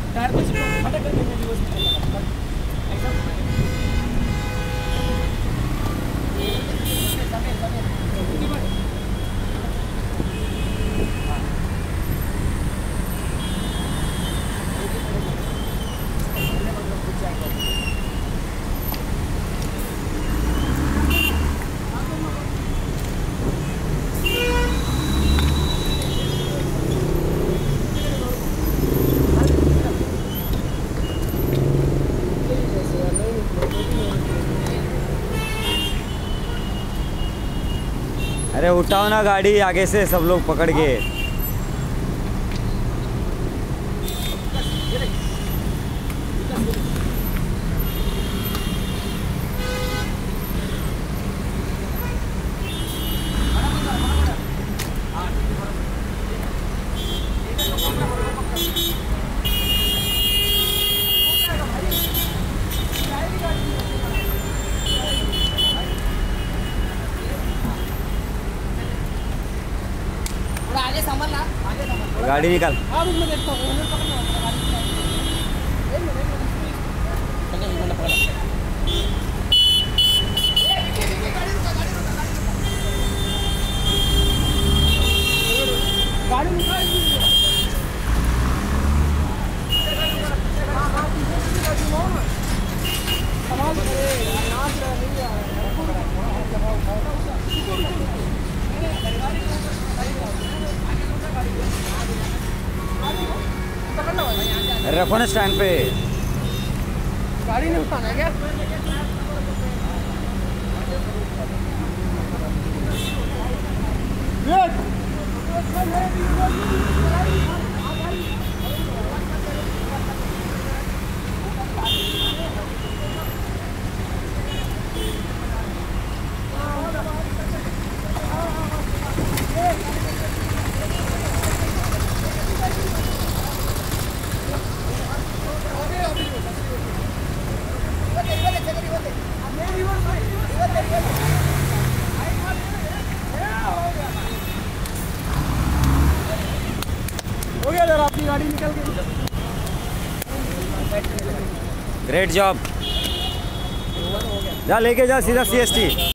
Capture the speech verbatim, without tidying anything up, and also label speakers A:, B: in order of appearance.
A: Tyre को फटक करके मैं रिवर्स में चला ऐसा समय समय
B: अरे उठाओ ना गाड़ी आगे से सब लोग पकड़ के।
A: आगे संभल ना, आगे संभल।
B: गाड़ी निकाल।
A: हाँ मैं देखता हूँ, उन्हें पकड़ना होगा गाड़ी निकाल। एक मिनट, एक मिनट। पकड़, मैंने पकड़ा। ये देखिए, देखिए गाड़ी रुका, गाड़ी रुका, गाड़ी रुका। गाड़ी निकाल दीजिए। हाँ हाँ पीछे से गाड़ी हो ना। संभाल करे, नाच रहा नहीं आ रहा
B: अरे रखो ना स्टैंड पे।
A: गाड़ी नहीं उठाना क्या? हो गया जरा आपकी गाड़ी निकल गई।
B: Great job. जा लेके जा सीधा सी एस टी।